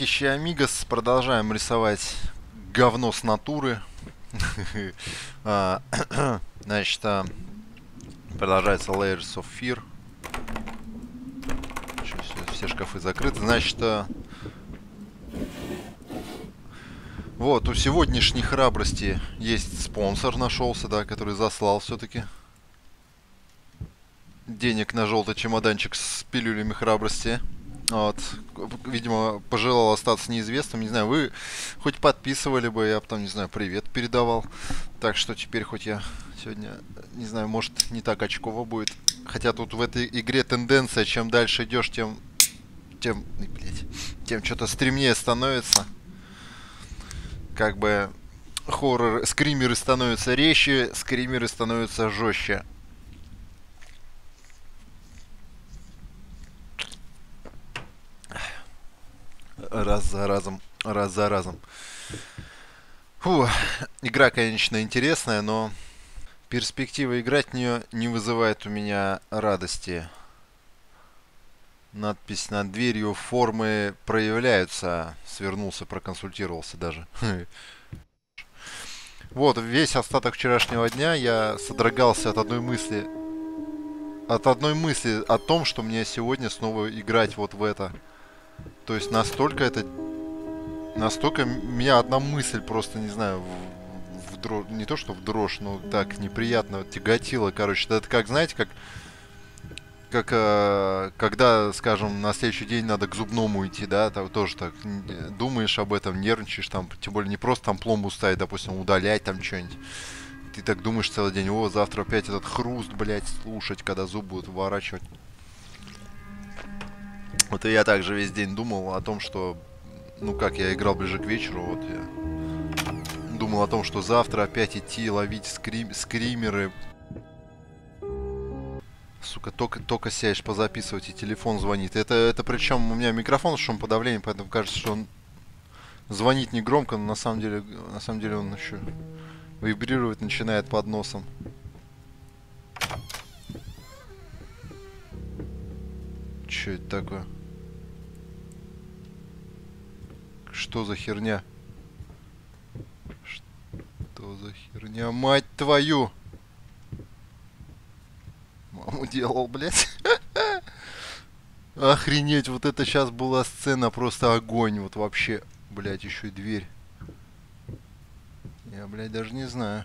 Братище Амигос, продолжаем рисовать говно с натуры. А, Значит, продолжается Layers of Fear. Все шкафы закрыты. Значит, вот, у сегодняшней храбрости есть спонсор нашелся, да, который заслал все-таки денег на желтый чемоданчик с пилюлями храбрости. Вот. Видимо, пожелал остаться неизвестным. Не знаю, вы хоть подписывали бы, я бы там, не знаю, привет передавал. Так что теперь хоть я сегодня, не знаю, может не так очково будет. Хотя тут в этой игре тенденция, чем дальше идешь, тем что-то стремнее становится. Как бы скримеры становятся резче, скримеры становятся жестче. Раз за разом, раз за разом. Фу, игра, конечно, интересная, но перспектива играть в нее не вызывает у меня радости. Надпись над дверью: формы проявляются. Свернулся, проконсультировался даже. Вот, весь остаток вчерашнего дня я содрогался от одной мысли. От одной мысли о том, что мне сегодня снова играть вот в это. То есть настолько меня одна мысль просто, не знаю, в дрожь, не то что в дрожь, но так неприятно тяготила, короче. Это как, знаете, когда, скажем, на следующий день надо к зубному идти, да, там тоже так думаешь об этом, нервничаешь, там, тем более не просто там пломбу ставить, допустим, удалять там что-нибудь. Ты так думаешь целый день: о, завтра опять этот хруст, блядь, слушать, когда зуб будут выворачивать. Вот и я также весь день думал о том, что, ну как, я играл ближе к вечеру, вот я думал о том, что завтра опять идти ловить скримеры. Сука, только сядешь позаписывать, и телефон звонит. Это причем у меня микрофон с шумоподавлением, поэтому кажется, что он звонит не громко, но на самом деле он еще вибрировать начинает под носом. Че это такое? Что за херня? Что за херня, мать твою? Маму делал, блядь. Охренеть, вот это сейчас была сцена, просто огонь, вот вообще. Блядь, еще и дверь. Я, блядь, даже не знаю.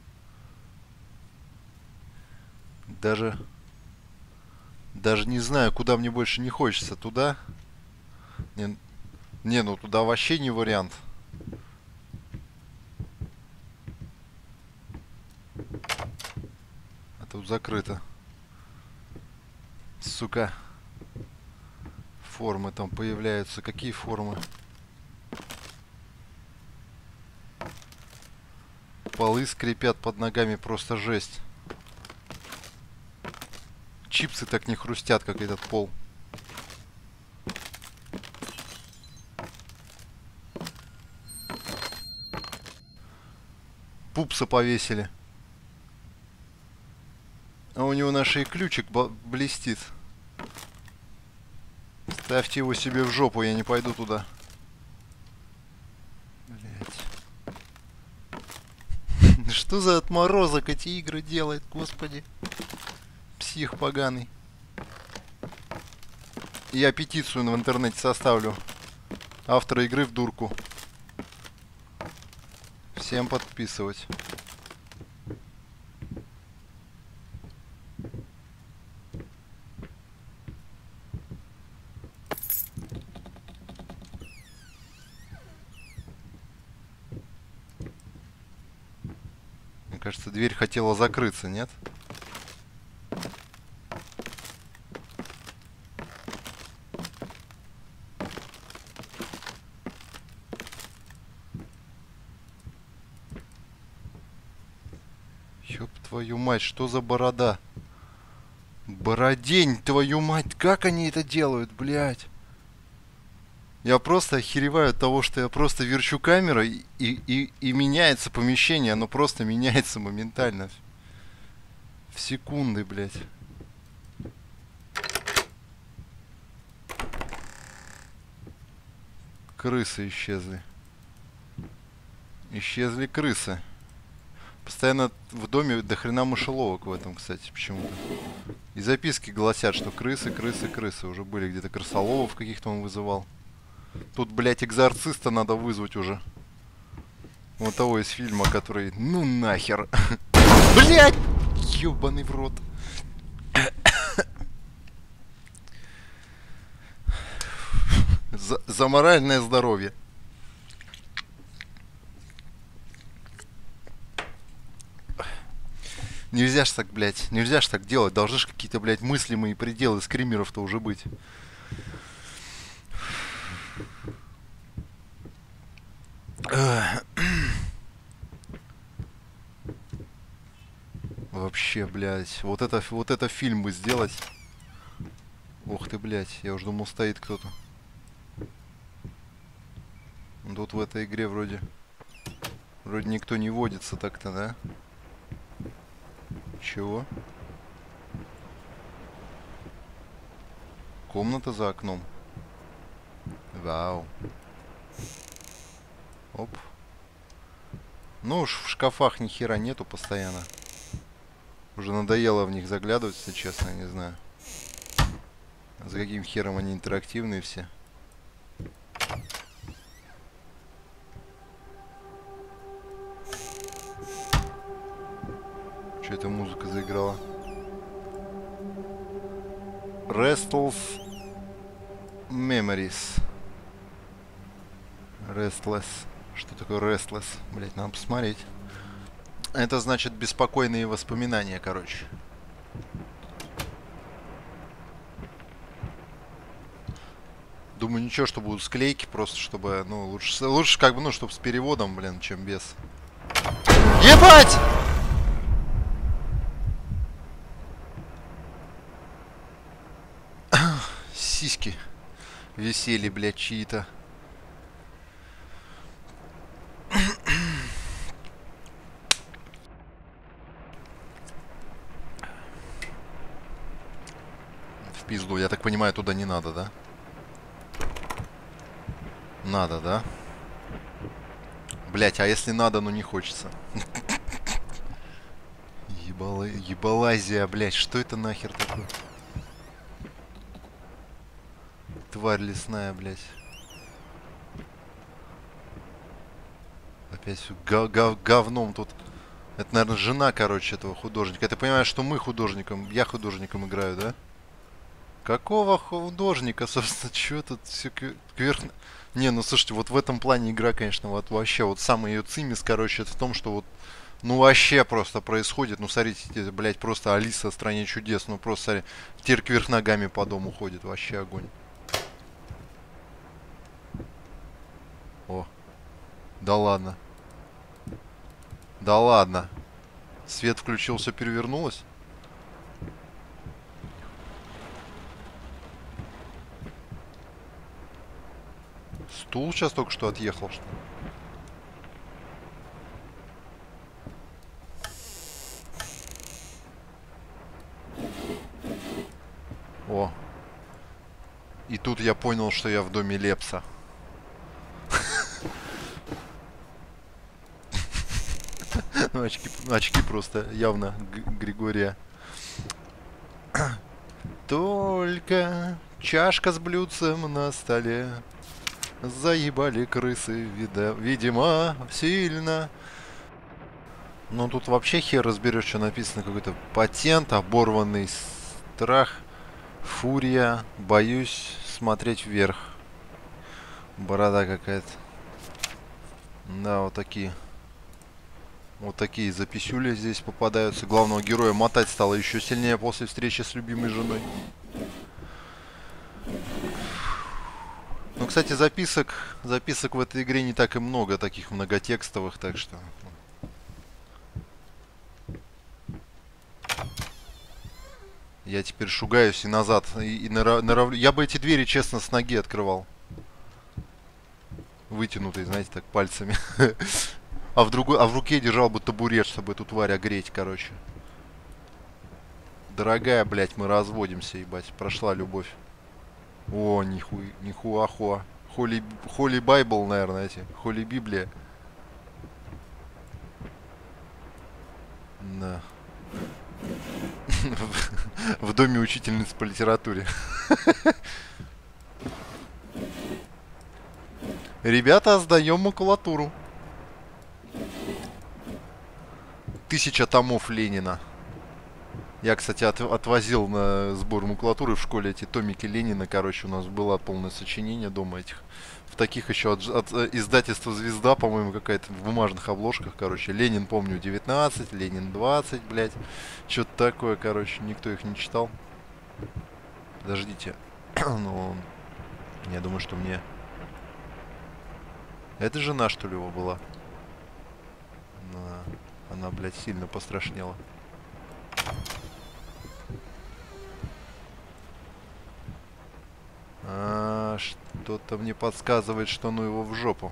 Даже не знаю, куда мне больше не хочется. Туда? Не, ну туда вообще не вариант. А тут закрыто. Сука. Формы там появляются. Какие формы? Полы скрипят под ногами, просто жесть. Чипсы так не хрустят, как этот пол. Пупса повесили. А у него на шее ключик блестит. Ставьте его себе в жопу, я не пойду туда. Блять. Что за отморозок эти игры делает, господи. Псих поганый. Я петицию в интернете составлю. Автора игры в дурку. Всем подписывать. Мне кажется, дверь хотела закрыться, нет? Ёб твою мать, что за борода? Бородень, твою мать, как они это делают, блядь? Я просто охереваю от того, что я просто верчу камерой, и меняется помещение, оно просто меняется моментально. В секунды, блядь. Крысы исчезли. Исчезли крысы. Постоянно в доме до хрена мышеловок в этом, кстати, почему-то. И записки гласят, что крысы, крысы, крысы. Уже были где-то крысоловов каких-то он вызывал. Тут, блядь, экзорциста надо вызвать уже. Вот того из фильма, который... Ну нахер. Блядь! Ёбаный в рот. За моральное здоровье. Нельзя ж так, блядь, нельзя ж так делать. Должны ж какие-то, блядь, мыслимые пределы скримеров-то уже быть. Вообще, блядь, вот это фильм бы сделать. Ох ты, блядь, я уже думал, стоит кто-то. Тут в этой игре вроде никто не водится так-то, да? Чего? Комната за окном. Вау. Оп. Ну уж в шкафах ни хера нету постоянно. Уже надоело в них заглядывать, если честно, я не знаю. За каким хером они интерактивные все. Что эта музыка заиграла? Restless Memories. Restless. Что такое Restless? Блять, надо посмотреть. Это значит беспокойные воспоминания, короче. Думаю, ничего, что будут склейки, просто чтобы, ну, лучше как бы, ну, чтобы с переводом, блин, чем без. Ебать! Сиськи висели, блядь, чьи-то. В пизду, я так понимаю, туда не надо, да? Надо, да? Блять, а если надо, но не хочется. Ебалазия, блять, что это нахер такое? Тварь лесная, блять. Опять все говном тут. Это, наверное, жена, короче, этого художника. Ты понимаешь, что мы художником, я художником играю, да? Какого художника, собственно, что тут все кверх... Не, ну слушайте, вот в этом плане игра, конечно, вот вообще, вот самый ее цимис, короче, это в том, что вот, ну вообще просто происходит, ну смотрите, блядь, просто Алиса в стране чудес, ну просто, смотри, теперь кверх ногами по дому ходит, вообще огонь. О, да ладно. Да ладно. Свет включился, перевернулось? Стул сейчас только что отъехал, что ли? О. И тут я понял, что я в доме Лепса. Ну, очки просто явно Григория. Только чашка с блюдцем на столе. Заебали крысы, видимо, сильно. Ну тут вообще хер разберешь, что написано. Какой-то патент, оборванный страх, фурия, боюсь смотреть вверх. Борода какая-то. Да, вот такие. Вот такие записюли здесь попадаются. Главного героя мотать стало еще сильнее после встречи с любимой женой. Ну, кстати, записок в этой игре не так и много, таких многотекстовых, так что... Я теперь шугаюсь и назад, я бы эти двери, честно, с ноги открывал. Вытянутый, знаете, так, пальцами. А в руке держал бы табурет, чтобы эту тварь огреть, короче. Дорогая, блядь, мы разводимся, ебать. Прошла любовь. О, нихуахуа. Holy Bible, наверное, эти. Holy Библия. Да. В доме учительницы по литературе. Ребята, сдаем макулатуру. 1000 томов Ленина. Я, кстати, отвозил на сбор макулатуры в школе эти томики Ленина. Короче, у нас было полное сочинение дома этих. В таких еще от издательства «Звезда», по-моему, какая-то в бумажных обложках, короче. Ленин, помню, 19, Ленин 20, блядь. Что-то такое, короче. Никто их не читал. Подождите. Ну, я думаю, что мне... Это жена, что ли, его была? Она, блядь, сильно пострашнела. Что-то мне подсказывает, что ну его в жопу.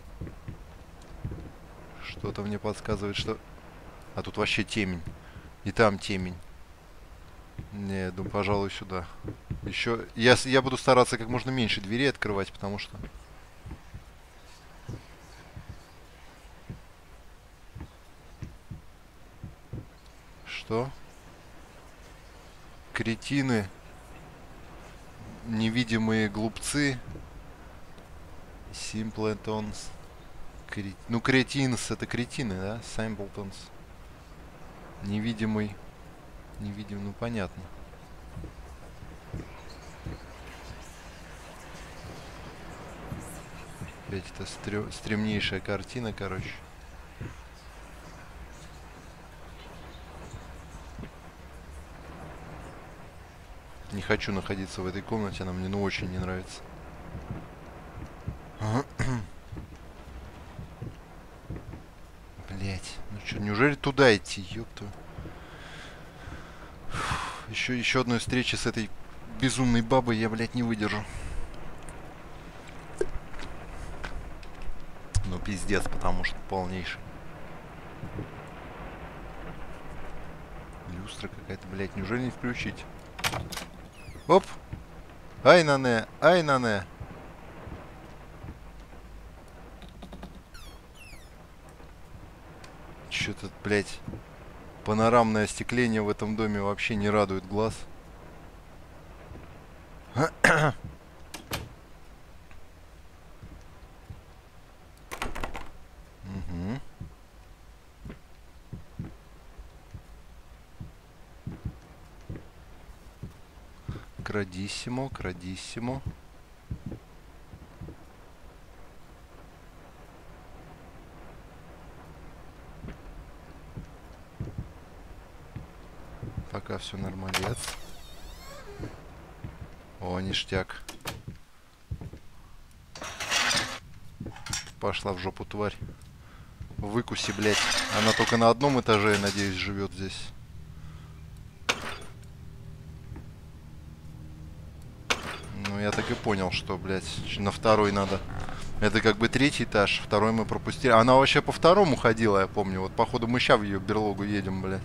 Что-то мне подсказывает, что... А тут вообще темень. И там темень. Не, я думаю, пожалуй, сюда. Еще... Я буду стараться как можно меньше дверей открывать, потому что... Что? Кретины. Невидимые глупцы. Simpletons. Ну, кретинс, это кретины, да? Simpletons. Невидимый. Невидимый, ну понятно. Опять это стремнейшая картина, короче. Не хочу находиться в этой комнате, она мне ну очень не нравится. Блять, ну что, неужели туда идти, ёпту? Еще одной встречи с этой безумной бабой я, блядь, не выдержу. Ну пиздец, потому что полнейший. Люстра какая-то, блядь, неужели не включить? Оп! Ай-на-не, ай-на-не. Чё-то, блядь, панорамное остекление в этом доме вообще не радует глаз. Угу. Крадиссимо, крадиссимо. Пока все нормалец. О, ништяк. Пошла в жопу, тварь. Выкуси, блядь. Она только на одном этаже, я надеюсь, живет здесь. Ну, я так и понял, что, блядь, на второй надо. Это как бы третий этаж, второй мы пропустили. Она вообще по второму ходила, я помню. Вот, походу, мы ща в ее берлогу едем, блядь.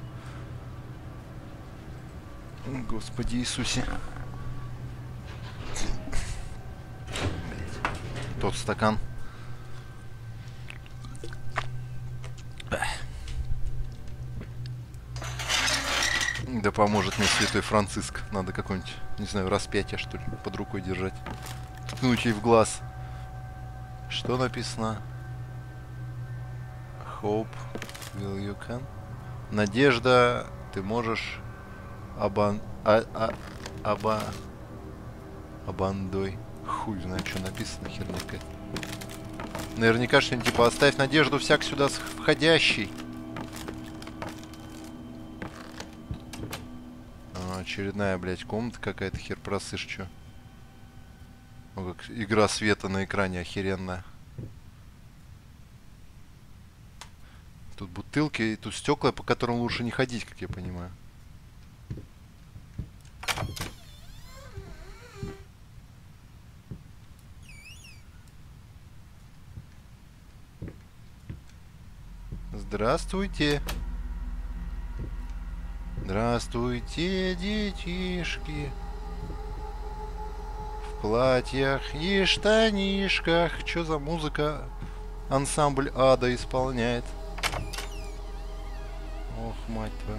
Господи Иисусе. Блядь. Тот стакан. Да поможет мне святой Франциск. Надо какой-нибудь, не знаю, распятие, что ли, под рукой держать. Ткнуть ей в глаз. Что написано? Hope will you can? Надежда, ты можешь обандой. Хуй знает, что написано, херня какая-то. Наверняка что-нибудь типа оставь надежду всяк сюда входящий. Очередная, блядь, комната какая-то, хер просышь, чё. О, как игра света на экране охеренная. Тут бутылки, и тут стекла, по которым лучше не ходить, как я понимаю. Здравствуйте. Здравствуйте, детишки. В платьях и штанишках. Чё за музыка ансамбль Ада исполняет? Ох, мать твою.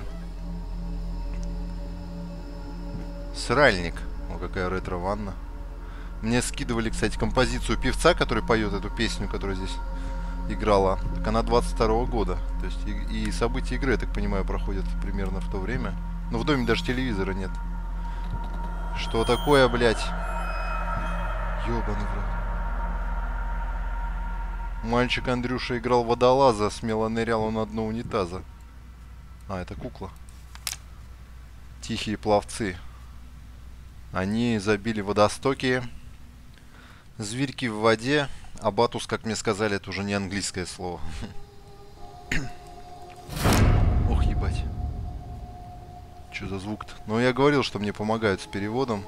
Сральник. О, какая ретро-ванна. Мне скидывали, кстати, композицию певца, который поет эту песню, которая здесь играла. Так она 22-го года. То есть и события игры, я так понимаю, проходят примерно в то время. Но в доме даже телевизора нет. Что такое, блядь? Ёбаный в рот. Мальчик Андрюша играл водолаза, смело нырял он на дно унитаза. А, это кукла. Тихие пловцы. Они забили водостоки. Зверьки в воде. А батус, как мне сказали, это уже не английское слово. Ох, ебать. Что за звук-то? Ну, я говорил, что мне помогают с переводом.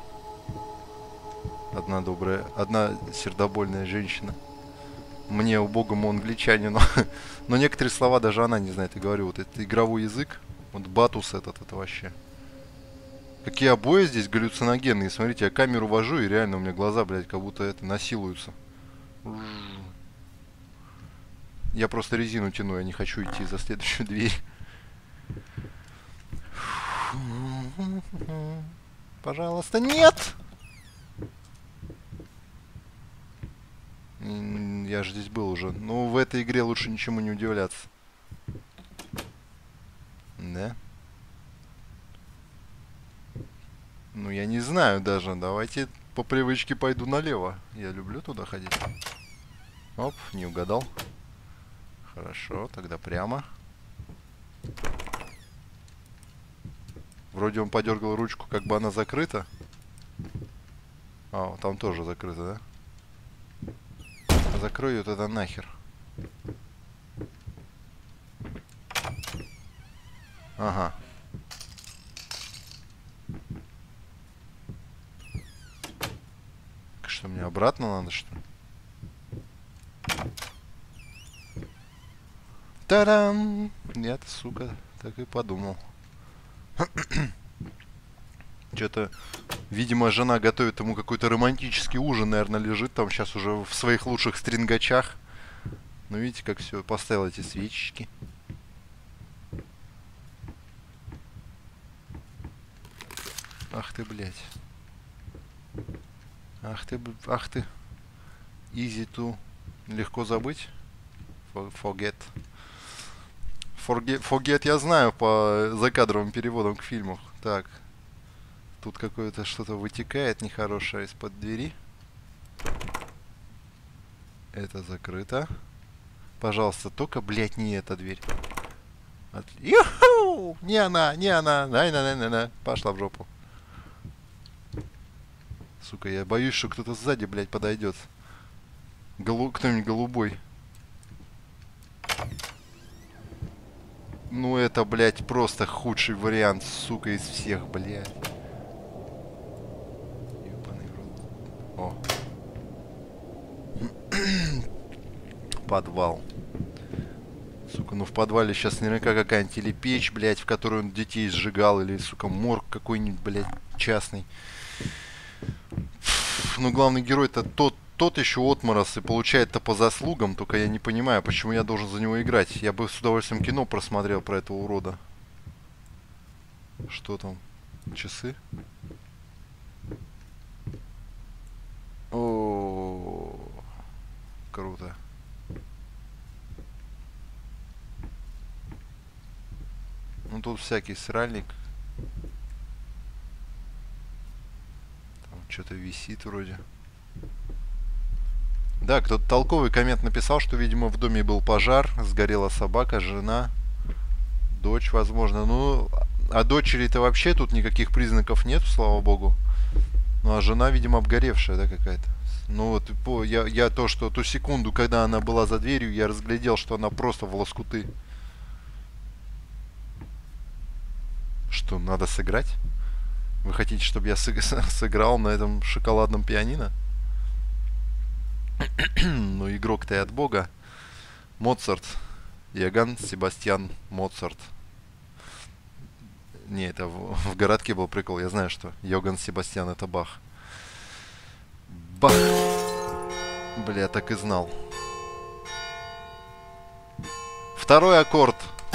Одна сердобольная женщина. Мне, убогому англичанину. Но некоторые слова даже она не знает. Я говорю, вот это игровой язык. Вот батус этот, это вообще. Какие обои здесь галлюциногенные. Смотрите, я камеру вожу, и реально у меня глаза, блядь, как будто это насилуются. Я просто резину тяну, я не хочу идти за следующую дверь. Пожалуйста, нет! Я же здесь был уже. Ну, в этой игре лучше ничему не удивляться. Да? Ну, я не знаю даже. Давайте по привычке пойду налево. Я люблю туда ходить. Оп, не угадал. Хорошо, тогда прямо. Вроде он подергал ручку, как бы она закрыта. А, там тоже закрыто, да? Закрою ее тогда нахер. Ага. Что, мне обратно надо, что ли? Та-дам! Нет, сука, так и подумал. Что-то, видимо, жена готовит ему какой-то романтический ужин, наверное, лежит там сейчас уже в своих лучших стрингачах. Ну, видите, как все, поставил эти свечечки. Ах ты, блядь. Ах ты, ах ты. Easy to. Легко забыть. Forget. Forget я знаю по закадровым переводам к фильму. Так. Тут какое-то что-то вытекает нехорошее из-под двери. Это закрыто. Пожалуйста, только, блядь, не эта дверь. Юху! Не она, не она. На-на-на-на-на. Пошла в жопу. Сука, я боюсь, что кто-то сзади, блядь, подойдет. Кто-нибудь голубой. Ну это, блядь, просто худший вариант, сука, из всех, блядь. Ёбаный в рот. О. Подвал. Сука, ну в подвале сейчас наверняка какая-нибудь или печь, блядь, в которую он детей сжигал, или, сука, морг какой-нибудь, блядь, частный. Ну главный герой-то тот еще отморос и получает-то по заслугам, только я не понимаю, почему я должен за него играть. Я бы с удовольствием кино просмотрел про этого урода. Что там? Часы? О, круто. Ну тут всякий сральник. Там что-то висит вроде. Да, кто-то толковый коммент написал, что, видимо, в доме был пожар, сгорела собака, жена, дочь, возможно. Ну, а дочери-то вообще тут никаких признаков нет, слава богу. Ну, а жена, видимо, обгоревшая, да, какая-то. Ну, вот, я то, что ту секунду, когда она была за дверью, я разглядел, что она просто в лоскуты. Что, надо сыграть? Вы хотите, чтобы я сыграл на этом шоколадном пианино? Ну, игрок-то и от бога. Моцарт. Иоганн Себастьян Моцарт. Не, это в городке был прикол. Я знаю, что Иоганн Себастьян это Бах. Бах! Бля, так и знал. Второй аккорд.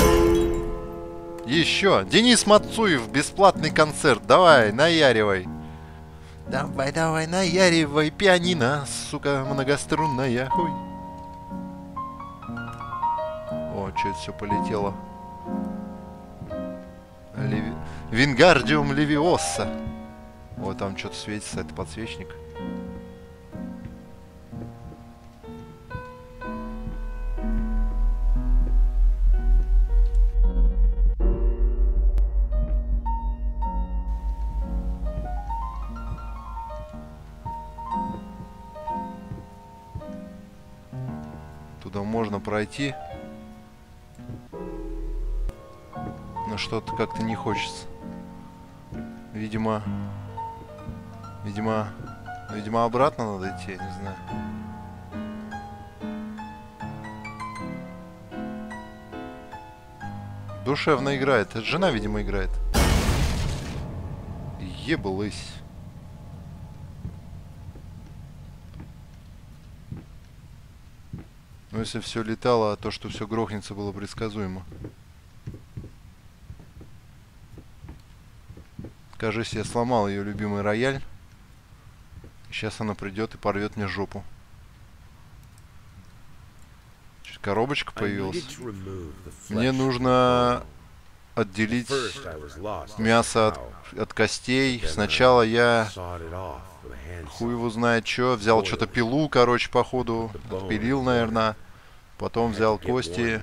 Еще. Денис Мацуев, бесплатный концерт. Давай, наяривай. Давай, давай, наяривай, пианино, сука, многострунная. Ой. О, что это все полетело? Вингардиум левиоса. О, там что-то светится, это подсвечник. Туда можно пройти. Но что-то как-то не хочется. Видимо, обратно надо идти, я не знаю. Душевно играет. Это жена, видимо, играет. Ебалась. Но если все летало, а то, что все грохнется, было предсказуемо. Кажется, я сломал ее любимый рояль. Сейчас она придет и порвет мне жопу. Коробочка появилась. Мне нужно отделить мясо от костей. Сначала я хуй его знает что. Взял что-то пилу, короче, походу. Отпилил, наверное. Потом взял кости.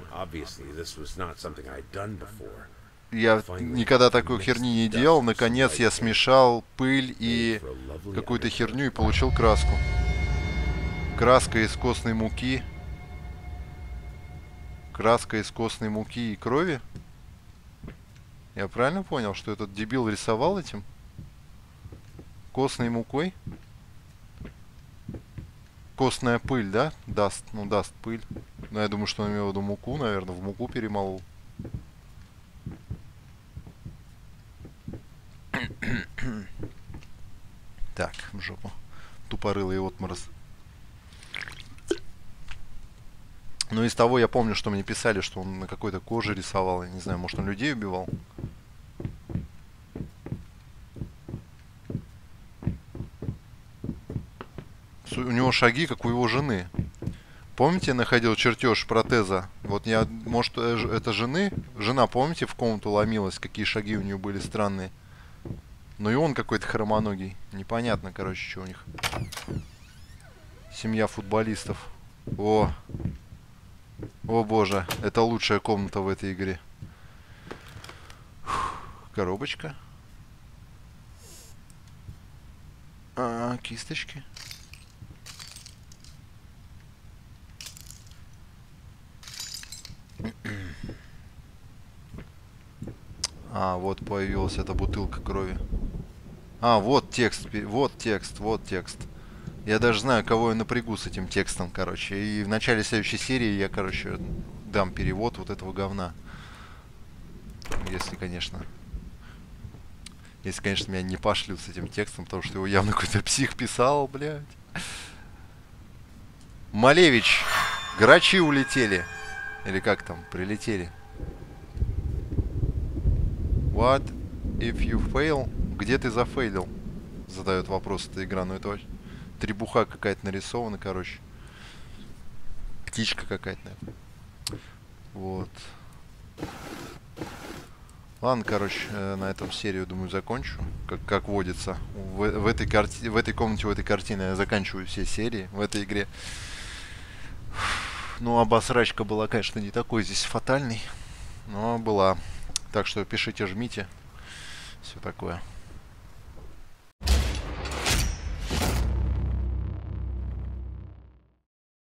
Я никогда такой херни не делал. Наконец я смешал пыль и какую-то херню и получил краску. Краска из костной муки. Краска из костной муки и крови. Я правильно понял, что этот дебил рисовал этим? Костной мукой? Костная пыль, да? Даст, ну даст пыль. Но я думаю, что он имел в виду муку, наверное, в муку перемолол. Так, в жопу. Тупорылый отморозь. Ну, из того я помню, что мне писали, что он на какой-то коже рисовал. Я не знаю, может, он людей убивал. У него шаги, как у его жены. Помните, я находил чертеж протеза? Вот я, может, это жены? Жена, помните, в комнату ломилась, какие шаги у нее были странные? Ну и он какой-то хромоногий. Непонятно, короче, что у них. Семья футболистов. О! О боже, это лучшая комната в этой игре. Коробочка. Кисточки. Вот появилась эта бутылка крови. Вот текст, вот текст, вот текст. Я даже знаю, кого я напрягу с этим текстом, короче. И в начале следующей серии я, короче, дам перевод вот этого говна. Если, конечно, меня не пошлют с этим текстом, потому что его явно какой-то псих писал, блядь. Малевич, грачи улетели. Или как там, прилетели. What if you fail? Где ты зафейлил? Задает вопрос эта игра. Ну это требуха какая-то нарисована, короче. Птичка какая-то, наверное. Вот. Ладно, короче, на этом серию, думаю, закончу. Как водится. В этой комнате, в этой картине я заканчиваю все серии в этой игре. Ну, обосрачка была, конечно, не такой здесь фатальной. Но была. Так что пишите, жмите. Все такое.